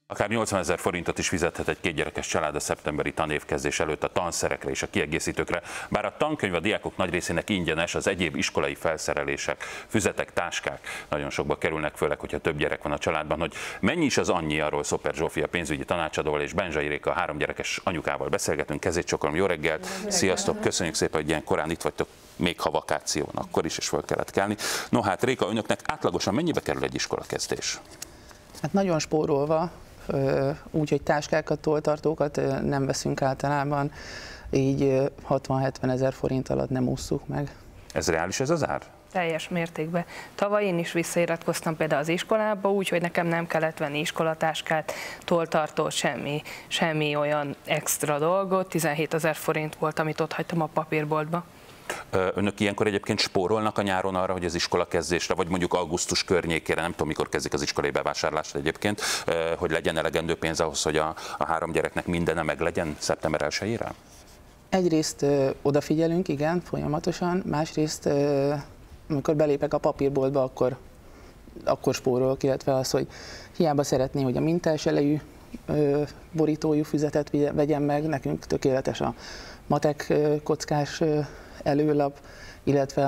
Akár 80 000 forintot is fizethet egy kétgyerekes család a szeptemberi tanévkezdés előtt a tanszerekre és a kiegészítőkre. Bár a tankönyv a diákok nagy részének ingyenes, az egyéb iskolai felszerelések, füzetek, táskák nagyon sokba kerülnek, főleg, hogyha több gyerek van a családban. Hogy mennyi is az annyi, arról Szoper Zsófia pénzügyi tanácsadóval és Benzsai Réka 3 gyerekes anyukával beszélgetünk. Kezét csokolom, jó reggelt! Sziasztok! Köszönjük szépen, hogy ilyen korán itt vagytok, még ha vakáció van, akkor is föl kellett kelni. No hát Réka, önöknek átlagosan mennyibe kerül egy iskolakezdés? Hát nagyon spórolva, úgyhogy táskákat, tolltartókat nem veszünk általában, így 60-70 000 forint alatt nem ússzuk meg. Ez reális ez az ár? Teljes mértékben. Tavaly én is visszairatkoztam például az iskolába, úgyhogy nekem nem kellett venni iskolatáskát, tolltartót, semmi olyan extra dolgot. 17 000 forint volt, amit ott hagytam a papírboltba. Önök ilyenkor egyébként spórolnak a nyáron arra, hogy az iskolakezdésre, vagy mondjuk augusztus környékére, nem tudom mikor kezdik az iskolai bevásárlást egyébként, hogy legyen elegendő pénz ahhoz, hogy a 3 gyereknek mindene meg legyen szeptember 1-ére? Egyrészt odafigyelünk, igen, folyamatosan, másrészt amikor belépek a papírboltba, akkor spórolok, illetve az, hogy hiába szeretné, hogy a mintás elejű borítójú füzetet vegyem meg, nekünk tökéletes a matek kockás előlap, illetve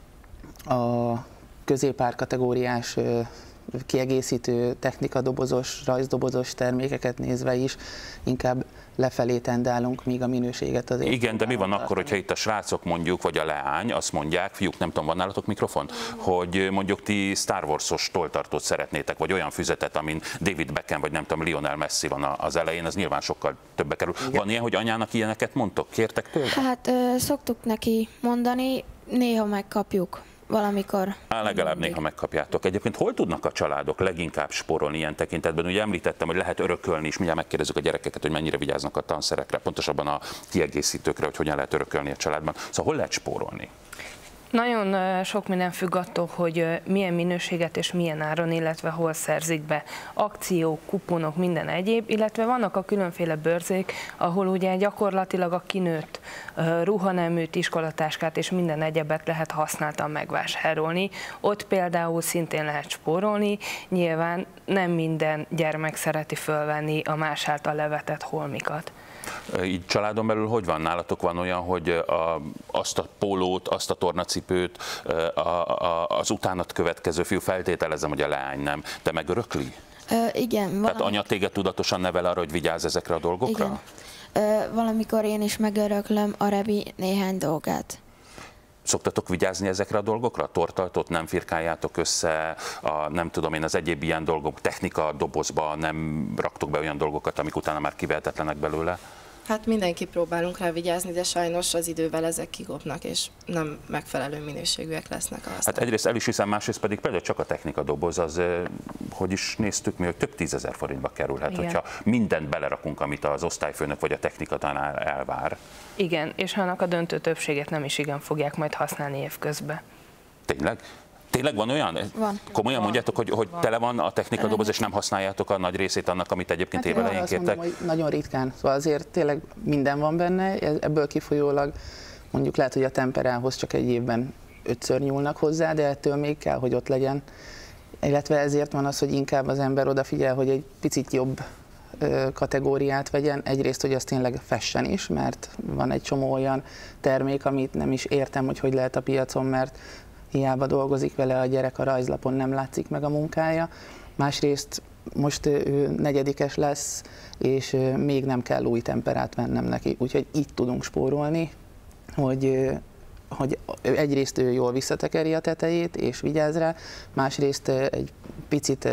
a középár kategóriás kiegészítő technikadobozos, rajzdobozos termékeket nézve is inkább lefelé tendálunk, míg a minőséget azért. Igen, de mi van akkor, hogyha itt a srácok mondjuk, vagy a leány azt mondják, fiúk, nem tudom, van nálatok mikrofon, hogy mondjuk ti Star Wars-os tolltartót szeretnétek, vagy olyan füzetet, amin David Beckham, vagy nem tudom, Lionel Messi van az elején, az nyilván sokkal többe kerül. Igen. Van ilyen, hogy anyának ilyeneket mondtok? Kértek tőle? Hát szoktuk neki mondani, néha megkapjuk. Valamikor. Legalább néha megkapjátok. Egyébként hol tudnak a családok leginkább spórolni ilyen tekintetben? Ugye említettem, hogy lehet örökölni, és mindjárt megkérdezzük a gyerekeket, hogy mennyire vigyáznak a tanszerekre, pontosabban a kiegészítőkre, hogy hogyan lehet örökölni a családban. Szóval hol lehet spórolni? Nagyon sok minden függ attól, hogy milyen minőséget és milyen áron, illetve hol szerzik be. Akciók, kuponok, minden egyéb, illetve vannak a különféle bőrzék, ahol ugye gyakorlatilag a kinőtt ruhaneműt, iskolatáskát és minden egyebet lehet használtan megvásárolni. Ott például szintén lehet spórolni, nyilván nem minden gyermek szereti fölvenni a más által levetett holmikat. Így családon belül hogy van? Nálatok van olyan, hogy azt a pólót, azt a tornacipőt az utánat következő fiú, feltételezem, hogy a leány nem, de megörökli? Igen. Tehát anya téged tudatosan nevel arra, hogy vigyázz ezekre a dolgokra? Igen. Valamikor én is megöröklöm a Rebi néhány dolgát. Szoktatok vigyázni ezekre a dolgokra? A tortartót nem firkáljátok össze, nem tudom én, az egyéb ilyen dolgok, technika dobozba nem raktok be olyan dolgokat, amik utána már kivehetetlenek belőle? Hát mindenki próbálunk rá vigyázni, de sajnos az idővel ezek kigopnak, és nem megfelelő minőségűek lesznek. Hát egyrészt el is hiszem, másrészt pedig például csak a technika doboz, az, hogy is néztük mi, hogy több 10 000 forintba kerülhet, igen, hogyha mindent belerakunk, amit az osztályfőnök vagy a technikatanár elvár. Igen, és annak a döntő többséget nem is igen fogják majd használni évközben. Tényleg? Tényleg van olyan? Van. Komolyan mondjátok, hogy tele van a technikadoboz, és nem használjátok a nagy részét annak, amit egyébként hát évelején kértek? Mondom, hogy nagyon ritkán. Szóval azért tényleg minden van benne, ebből kifolyólag mondjuk lehet, hogy a temperához csak egy évben 5-ször nyúlnak hozzá, de ettől még kell, hogy ott legyen. Illetve ezért van az, hogy inkább az ember odafigyel, hogy egy picit jobb kategóriát vegyen. Egyrészt, hogy az tényleg fessen is, mert van egy csomó olyan termék, amit nem is értem, hogy lehet a piacon, mert hiába dolgozik vele a gyerek, a rajzlapon nem látszik meg a munkája. Másrészt most ő 4-es lesz, és még nem kell új temperát vennem neki, úgyhogy így tudunk spórolni, hogy egyrészt ő jól visszatekeri a tetejét, és vigyáz rá, másrészt egy picit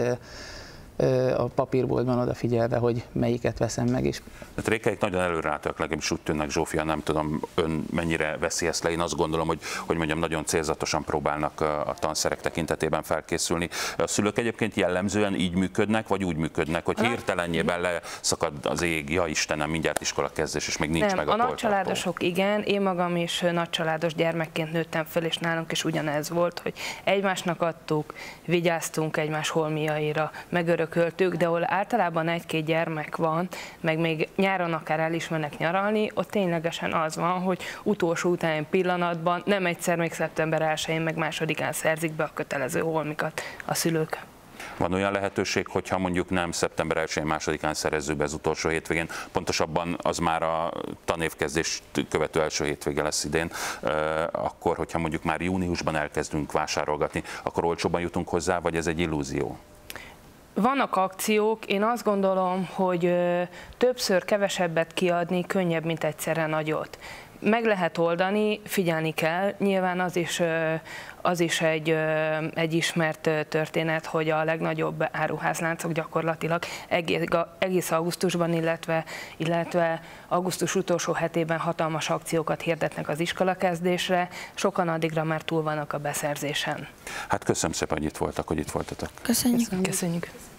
a papírboltban odafigyelve, hogy melyiket veszem meg is. Hát Rékeik nagyon előreálltak, legalábbis úgy tűnnek, Zsófia, nem tudom, ön mennyire veszi ezt le. Én azt gondolom, hogy mondjam, nagyon célzatosan próbálnak a tanszerek tekintetében felkészülni. A szülők egyébként jellemzően így működnek, vagy úgy működnek, hogy hirtelenjében leszakad az ég, ja Istenem, mindjárt iskolakezdés, és még nincs nem, meg a tolltartó. Nagycsaládosok igen, én magam is nagycsaládos gyermekként nőttem föl, és nálunk is ugyanez volt, hogy egymásnak adtuk, vigyáztunk egymás holmiaira, megörököltük, de ahol általában 1-2 gyermek van, meg még nyáron akár el is mennek nyaralni, ott ténylegesen az van, hogy utolsó utáni pillanatban nem egyszer még szeptember 1-én meg 2-án szerzik be a kötelező holmikat a szülők. Van olyan lehetőség, hogyha mondjuk nem szeptember 1-2-án szerezzük be az utolsó hétvégén, pontosabban az már a tanévkezdést követő első hétvége lesz idén, akkor, hogyha mondjuk már júniusban elkezdünk vásárolgatni, akkor olcsóban jutunk hozzá, vagy ez egy illúzió? Vannak akciók, én azt gondolom, hogy többször kevesebbet kiadni könnyebb, mint egyszerre nagyot. Meg lehet oldani, figyelni kell, nyilván az is egy ismert történet, hogy a legnagyobb áruházláncok gyakorlatilag egész augusztusban, illetve augusztus utolsó hetében hatalmas akciókat hirdetnek az iskolakezdésre, sokan addigra már túl vannak a beszerzésen. Hát köszönöm szépen, hogy itt voltak, hogy itt voltatok. Köszönjük. Köszönjük.